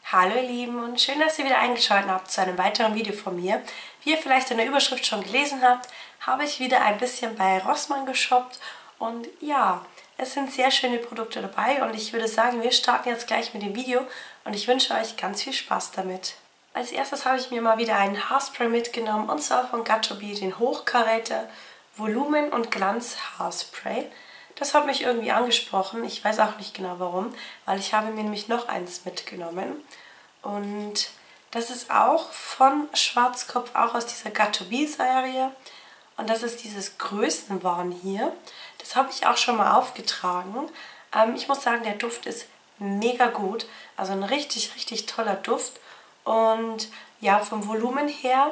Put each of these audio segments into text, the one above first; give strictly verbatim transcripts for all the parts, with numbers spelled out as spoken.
Hallo ihr Lieben und schön, dass ihr wieder eingeschaltet habt zu einem weiteren Video von mir. Wie ihr vielleicht in der Überschrift schon gelesen habt, habe ich wieder ein bisschen bei Rossmann geshoppt und ja, es sind sehr schöne Produkte dabei und ich würde sagen, wir starten jetzt gleich mit dem Video und ich wünsche euch ganz viel Spaß damit. Als erstes habe ich mir mal wieder einen Haarspray mitgenommen und zwar von Got2b den Hochkaräter Volumen- und Glanz Haarspray. Das hat mich irgendwie angesprochen, ich weiß auch nicht genau warum, weil ich habe mir nämlich noch eins mitgenommen. Und das ist auch von Schwarzkopf, auch aus dieser Got2b-Serie. Und das ist dieses Größenwahn hier. Das habe ich auch schon mal aufgetragen. Ähm, ich muss sagen, der Duft ist mega gut. Also ein richtig, richtig toller Duft. Und ja, vom Volumen her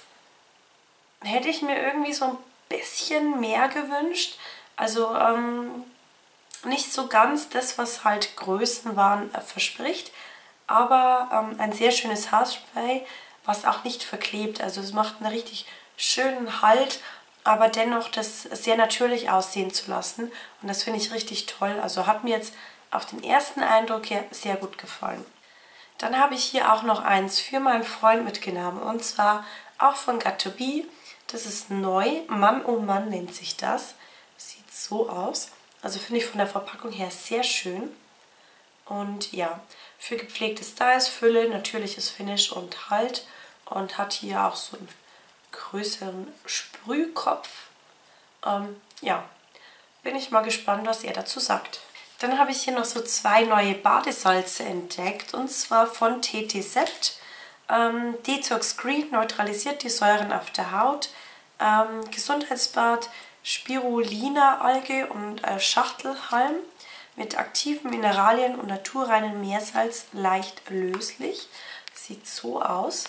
hätte ich mir irgendwie so ein bisschen mehr gewünscht. Also ähm, nicht so ganz das, was halt Größenwahn äh, verspricht, aber ähm, ein sehr schönes Haarspray, was auch nicht verklebt. Also es macht einen richtig schönen Halt, aber dennoch das sehr natürlich aussehen zu lassen. Und das finde ich richtig toll. Also hat mir jetzt auf den ersten Eindruck her sehr gut gefallen. Dann habe ich hier auch noch eins für meinen Freund mitgenommen und zwar auch von Got2b. Das ist neu, Mann oh Mann nennt sich das. Sieht so aus. Also finde ich von der Verpackung her sehr schön. Und ja, für gepflegte Styles, Fülle, natürliches Finish und Halt. Und hat hier auch so einen größeren Sprühkopf. Ähm, ja, bin ich mal gespannt, was er dazu sagt. Dann habe ich hier noch so zwei neue Badesalze entdeckt. Und zwar von T T Sept. Ähm, Detox Green neutralisiert die Säuren auf der Haut. Ähm, Gesundheitsbad Spirulina-Alge und äh, Schachtelhalm mit aktiven Mineralien und naturreinem Meersalz leicht löslich. Sieht so aus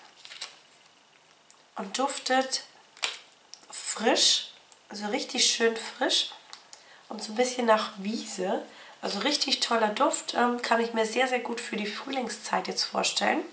und duftet frisch, also richtig schön frisch und so ein bisschen nach Wiese. Also richtig toller Duft, ähm, kann ich mir sehr, sehr gut für die Frühlingszeit jetzt vorstellen.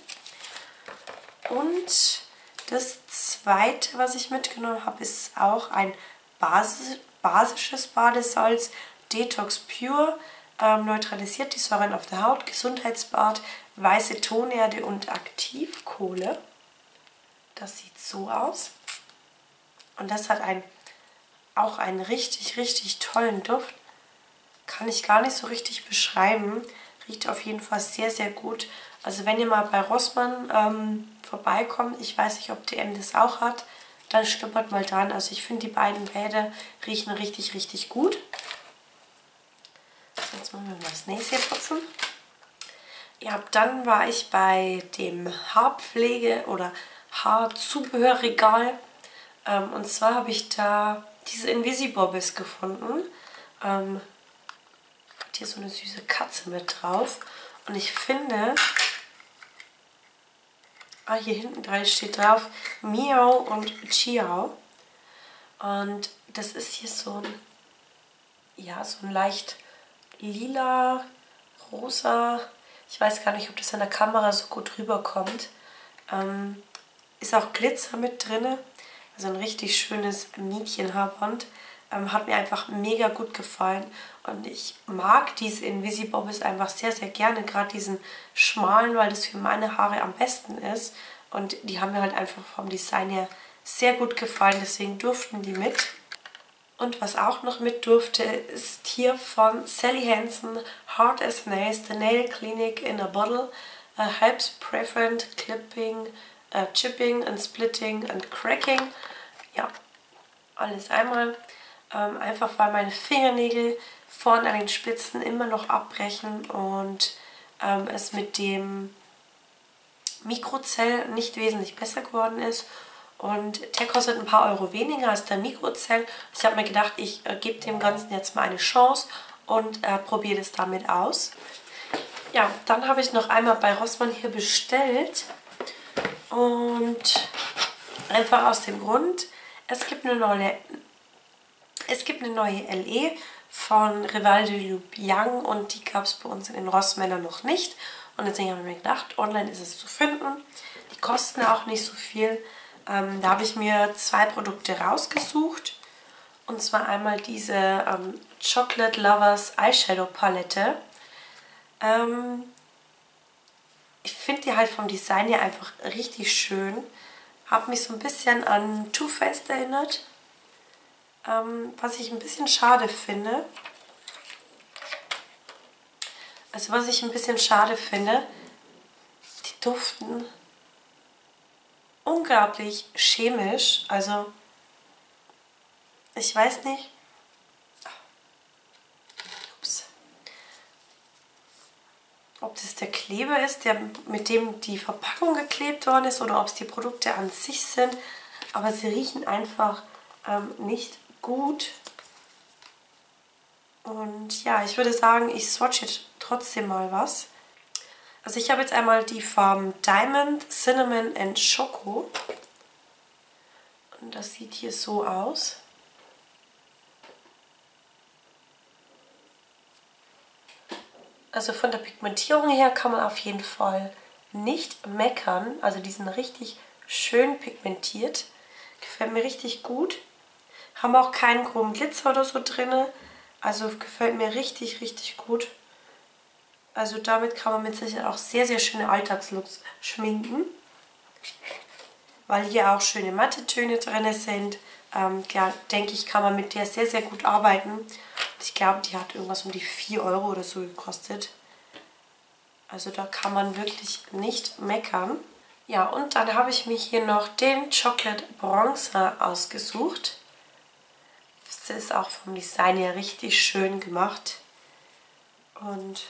Und das zweite, was ich mitgenommen habe, ist auch ein Basis, basisches Badesalz, Detox Pure, ähm, neutralisiert die Säuren auf der Haut, Gesundheitsbad, weiße Tonerde und Aktivkohle. Das sieht so aus. Und das hat ein, auch einen richtig, richtig tollen Duft. Kann ich gar nicht so richtig beschreiben. Riecht auf jeden Fall sehr, sehr gut. Also wenn ihr mal bei Rossmann ähm, vorbeikommt, ich weiß nicht, ob D M das auch hat, dann schnuppert mal dran. Also ich finde, die beiden Bäder riechen richtig, richtig gut. So, jetzt machen wir mal das nächste putzen. Ja, dann war ich bei dem Haarpflege- oder Haarzubehörregal. Ähm, und zwar habe ich da diese Invisibobbles gefunden. Ähm, hat hier so eine süße Katze mit drauf. Und ich finde... Ah, hier hinten dran steht drauf Miau und Chiao. Und das ist hier so ein, ja, so ein leicht lila, rosa. Ich weiß gar nicht, ob das in der Kamera so gut rüberkommt. Ähm, ist auch Glitzer mit drin. Also ein richtig schönes Mädchenhaarband. Ähm, hat mir einfach mega gut gefallen. Und ich mag diese Invisibobbles einfach sehr, sehr gerne. Gerade diesen schmalen, weil das für meine Haare am besten ist. Und die haben mir halt einfach vom Design her sehr gut gefallen. Deswegen durften die mit. Und was auch noch mit durfte, ist hier von Sally Hansen Hard as Nails, The Nail Clinic in a Bottle. Uh, helps prevent clipping, uh, chipping and splitting and cracking. Ja, alles einmal. Ähm, einfach weil meine Fingernägel vorne an den Spitzen immer noch abbrechen und ähm, es mit dem Mikrozell nicht wesentlich besser geworden ist. Und der kostet ein paar Euro weniger als der Mikrozell. Ich habe mir gedacht, ich äh, gebe dem Ganzen jetzt mal eine Chance und äh, probiere das damit aus. Ja, dann habe ich noch einmal bei Rossmann hier bestellt. Und einfach aus dem Grund, es gibt eine neue, es gibt eine neue L E von Rival de Loup und die gab es bei uns in den Rossmännern noch nicht. Und deswegen habe ich mir gedacht, online ist es zu finden. Die kosten auch nicht so viel. Ähm, da habe ich mir zwei Produkte rausgesucht. Und zwar einmal diese ähm, Chocolate Lovers Eyeshadow Palette. Ähm, ich finde die halt vom Design her einfach richtig schön. Hat mich so ein bisschen an Too Faced erinnert. Ähm, was ich ein bisschen schade finde. Also was ich ein bisschen schade finde, die duften unglaublich chemisch. Also ich weiß nicht. Ups. Ob das der Kleber ist, der, mit dem die Verpackung geklebt worden ist, oder ob es die Produkte an sich sind. Aber sie riechen einfach ähm, nicht gut. Und ja, ich würde sagen, ich swatche jetzt trotzdem mal was. Also ich habe jetzt einmal die Farben Diamond, Cinnamon and Choco. Und das sieht hier so aus. Also von der Pigmentierung her kann man auf jeden Fall nicht meckern. Also die sind richtig schön pigmentiert. Gefällt mir richtig gut. Haben auch keinen groben Glitzer oder so drin. Also gefällt mir richtig, richtig gut. Also damit kann man mit Sicherheit auch sehr, sehr schöne Alltagslooks schminken. Weil hier auch schöne Mattetöne drin sind. Ähm, ja, denke ich, kann man mit der sehr, sehr gut arbeiten. Ich glaube, die hat irgendwas um die vier Euro oder so gekostet. Also da kann man wirklich nicht meckern. Ja, und dann habe ich mir hier noch den Chocolate Bronzer ausgesucht. Das ist auch vom Design her richtig schön gemacht. Und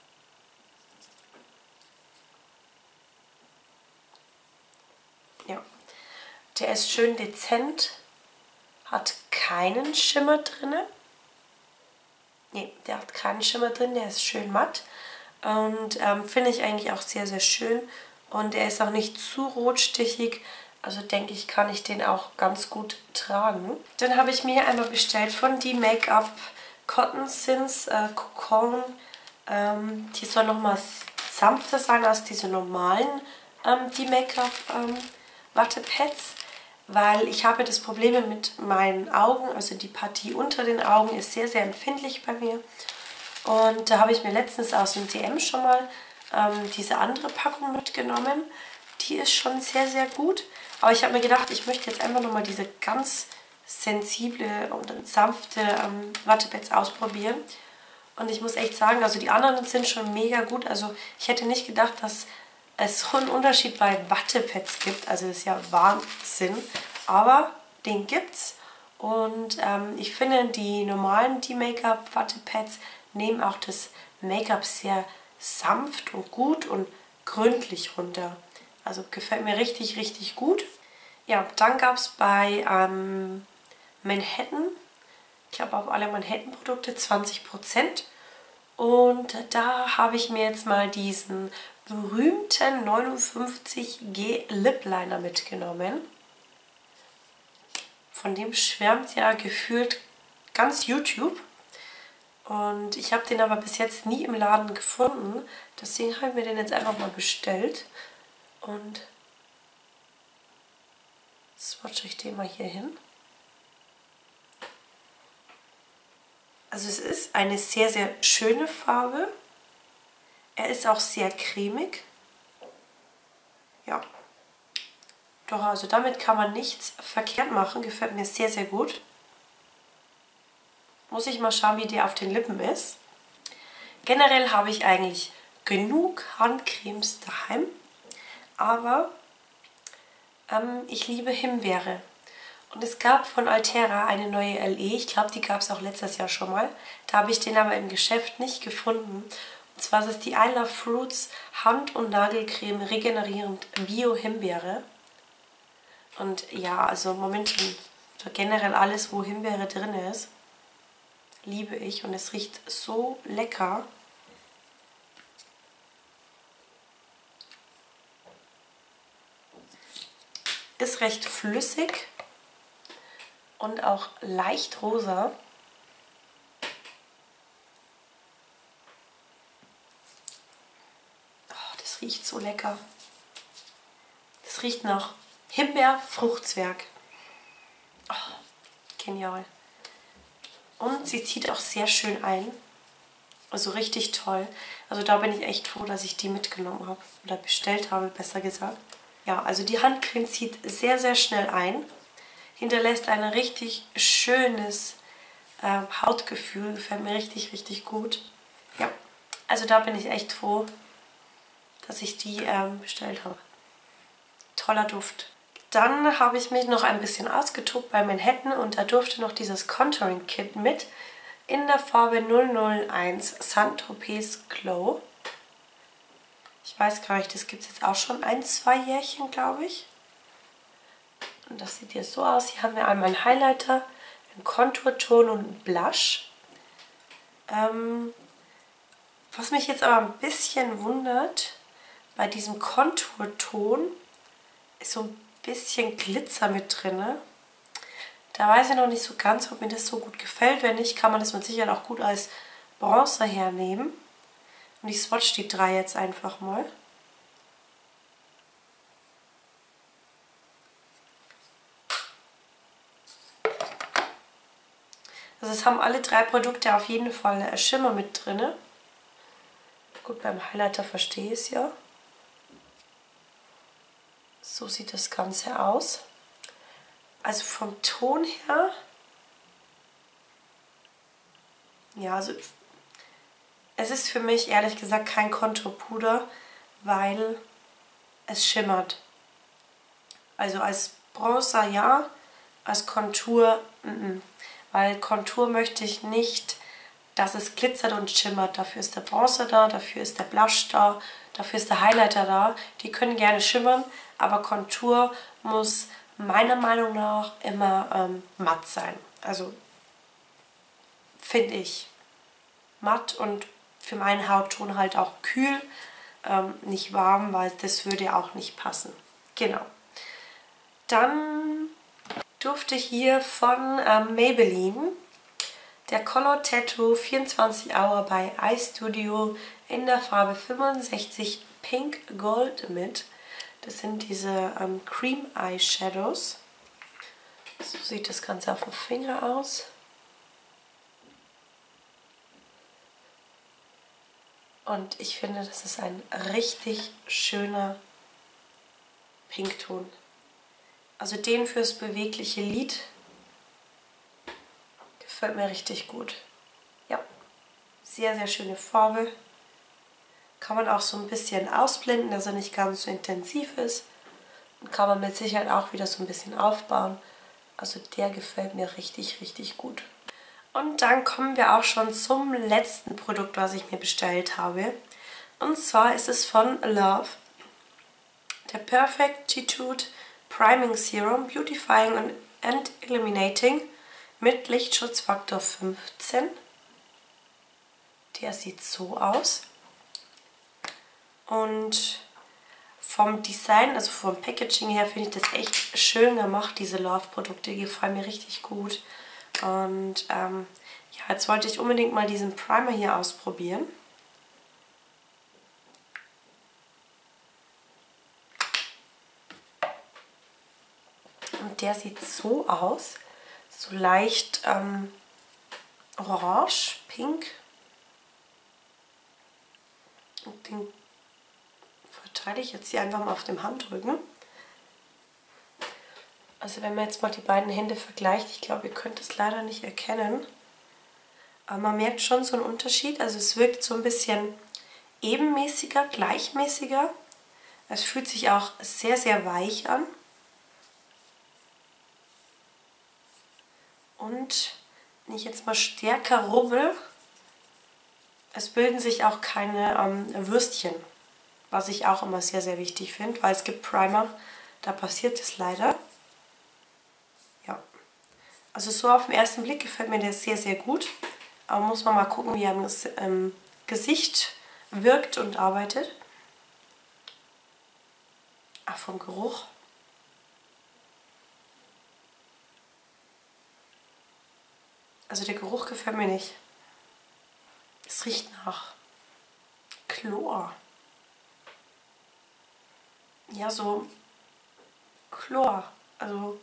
ja, der ist schön dezent, hat keinen Schimmer drin. Ne, der hat keinen Schimmer drin, der ist schön matt. Und ähm, finde ich eigentlich auch sehr, sehr schön. Und er ist auch nicht zu rotstichig. Also denke ich, kann ich den auch ganz gut tragen. Dann habe ich mir einmal bestellt von die Make-up Cotton Since äh, Cocon. Ähm, die soll nochmal sanfter sein als diese normalen ähm, die Make-up ähm, Wattepads. Weil ich habe das Problem mit meinen Augen, also die Partie unter den Augen ist sehr, sehr empfindlich bei mir. Und da habe ich mir letztens aus dem D M schon mal ähm, diese andere Packung mitgenommen. Die ist schon sehr, sehr gut. Aber ich habe mir gedacht, ich möchte jetzt einfach nochmal diese ganz sensible und sanfte ähm, Wattepads ausprobieren. Und ich muss echt sagen, also die anderen sind schon mega gut. Also ich hätte nicht gedacht, dass es so einen Unterschied bei Wattepads gibt. Also das ist ja Wahnsinn. Aber den gibt's. Und ähm, ich finde, die normalen die Make-up Wattepads nehmen auch das Make-up sehr sanft und gut und gründlich runter. Also gefällt mir richtig, richtig gut. Ja, dann gab es bei ähm, Manhattan, ich glaube auf alle Manhattan-Produkte zwanzig Prozent. Und da habe ich mir jetzt mal diesen berühmten neunundfünfzig G Lip Liner mitgenommen. Von dem schwärmt ja gefühlt ganz YouTube. Und ich habe den aber bis jetzt nie im Laden gefunden. Deswegen habe ich mir den jetzt einfach mal bestellt. Und swatche ich den mal hier hin. Also es ist eine sehr, sehr schöne Farbe. Er ist auch sehr cremig. Ja. Doch, also damit kann man nichts verkehrt machen. Gefällt mir sehr, sehr gut. Muss ich mal schauen, wie der auf den Lippen ist. Generell habe ich eigentlich genug Handcremes daheim. Aber ähm, ich liebe Himbeere. Und es gab von Altera eine neue L E. Ich glaube, die gab es auch letztes Jahr schon mal. Da habe ich den aber im Geschäft nicht gefunden. Und zwar ist es die I Love Fruits Hand- und Nagelcreme regenerierend Bio-Himbeere. Und ja, also momentan generell alles, wo Himbeere drin ist, liebe ich. Und es riecht so lecker. Ist recht flüssig und auch leicht rosa. Oh, das riecht so lecker. Das riecht nach Himbeer-Fruchtzwerg. Oh, genial. Und sie zieht auch sehr schön ein. Also richtig toll. Also da bin ich echt froh, dass ich die mitgenommen habe. Oder bestellt habe, besser gesagt. Ja, also die Handcreme zieht sehr, sehr schnell ein. Hinterlässt ein richtig schönes äh, Hautgefühl. Gefällt mir richtig, richtig gut. Ja, also da bin ich echt froh, dass ich die ähm, bestellt habe. Toller Duft. Dann habe ich mich noch ein bisschen ausgetobt bei Manhattan und da durfte noch dieses Contouring Kit mit in der Farbe null null eins Saint-Tropez Glow. Ich weiß gar nicht, das gibt es jetzt auch schon ein, zwei Jährchen, glaube ich. Und das sieht hier so aus. Hier haben wir einmal einen Highlighter, einen Konturton und einen Blush. Ähm, was mich jetzt aber ein bisschen wundert, bei diesem Konturton ist so ein bisschen Glitzer mit drin. Da weiß ich noch nicht so ganz, ob mir das so gut gefällt. Wenn nicht, kann man das mit Sicherheit auch gut als Bronzer hernehmen. Und ich swatch die drei jetzt einfach mal. Also es haben alle drei Produkte auf jeden Fall Schimmer mit drin. Gut, beim Highlighter verstehe ich es ja. So sieht das Ganze aus. Also vom Ton her, ja, also es ist für mich ehrlich gesagt kein Konturpuder, weil es schimmert. Also als Bronzer ja, als Kontur, n-n. Weil Kontur möchte ich nicht, dass es glitzert und schimmert. Dafür ist der Bronzer da, dafür ist der Blush da, dafür ist der Highlighter da. Die können gerne schimmern, aber Kontur muss meiner Meinung nach immer ähm, matt sein. Also finde ich matt und für meinen Hautton halt auch kühl, ähm, nicht warm, weil das würde auch nicht passen. Genau. Dann durfte hier von ähm, Maybelline der Color Tattoo vierundzwanzig Hour bei iStudio in der Farbe fünfundsechzig Pink Gold mit. Das sind diese ähm, Cream Eyeshadows. So sieht das Ganze auf dem Finger aus. Und ich finde, das ist ein richtig schöner Pinkton. Also den fürs bewegliche Lid gefällt mir richtig gut. Ja, sehr, sehr schöne Farbe. Kann man auch so ein bisschen ausblenden, dass er nicht ganz so intensiv ist. Und kann man mit Sicherheit auch wieder so ein bisschen aufbauen. Also der gefällt mir richtig, richtig gut. Und dann kommen wir auch schon zum letzten Produkt, was ich mir bestellt habe. Und zwar ist es von Love der Perfectitude Priming Serum Beautifying and Illuminating mit Lichtschutzfaktor fünfzehn. Der sieht so aus. Und vom Design, also vom Packaging her, finde ich das echt schön gemacht. Diese Love-Produkte gefallen mir richtig gut. Und ähm, ja, jetzt wollte ich unbedingt mal diesen Primer hier ausprobieren. Und der sieht so aus. So leicht ähm, orange, pink. Und den verteile ich jetzt hier einfach mal auf dem Handrücken. Also wenn man jetzt mal die beiden Hände vergleicht, ich glaube, ihr könnt es leider nicht erkennen. Aber man merkt schon so einen Unterschied. Also es wirkt so ein bisschen ebenmäßiger, gleichmäßiger. Es fühlt sich auch sehr, sehr weich an. Und wenn ich jetzt mal stärker rubbel, es bilden sich auch keine ähm, Würstchen. Was ich auch immer sehr, sehr wichtig finde, weil es gibt Primer, da passiert es leider. Ja, also so auf den ersten Blick gefällt mir der sehr, sehr gut. Aber muss man mal gucken, wie er im ähm, Gesicht wirkt und arbeitet. Ach, vom Geruch. Also der Geruch gefällt mir nicht. Es riecht nach Chlor. Ja, so Chlor. Also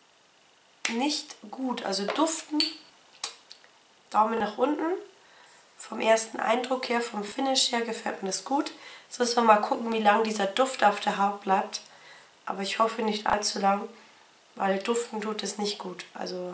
nicht gut. Also duften, Daumen nach unten. vom ersten Eindruck her, vom Finish her gefällt mir das gut. Jetzt müssen wir mal gucken, wie lange dieser Duft auf der Haut bleibt. Aber ich hoffe nicht allzu lang, weil duften tut es nicht gut. Also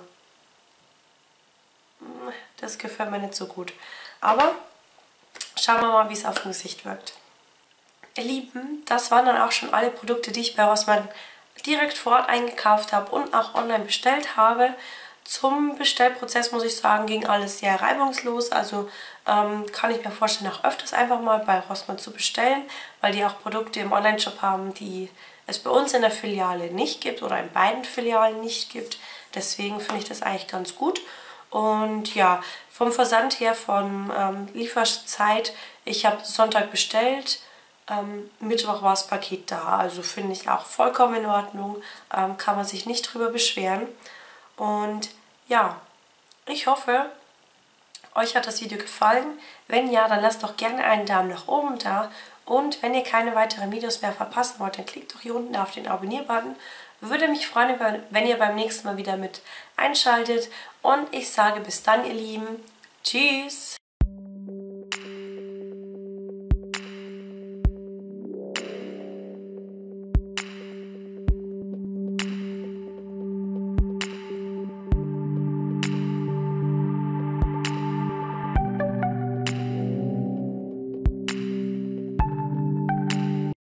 das gefällt mir nicht so gut. Aber schauen wir mal, wie es auf dem Gesicht wirkt. Ihr Lieben, das waren dann auch schon alle Produkte, die ich bei Rossmann direkt vor Ort eingekauft habe und auch online bestellt habe. Zum Bestellprozess muss ich sagen, ging alles sehr reibungslos. Also ähm, kann ich mir vorstellen, auch öfters einfach mal bei Rossmann zu bestellen, weil die auch Produkte im Onlineshop haben, die es bei uns in der Filiale nicht gibt oder in beiden Filialen nicht gibt. Deswegen finde ich das eigentlich ganz gut. Und ja, vom Versand her, von ähm, Lieferzeit, ich habe Sonntag bestellt. Ähm, Mittwoch war das Paket da, also finde ich auch vollkommen in Ordnung, ähm, kann man sich nicht drüber beschweren. Und ja, ich hoffe, euch hat das Video gefallen. Wenn ja, dann lasst doch gerne einen Daumen nach oben da. Und wenn ihr keine weiteren Videos mehr verpassen wollt, dann klickt doch hier unten auf den Abonnier-Button. Würde mich freuen, wenn ihr beim nächsten Mal wieder mit einschaltet. Und ich sage bis dann, ihr Lieben. Tschüss!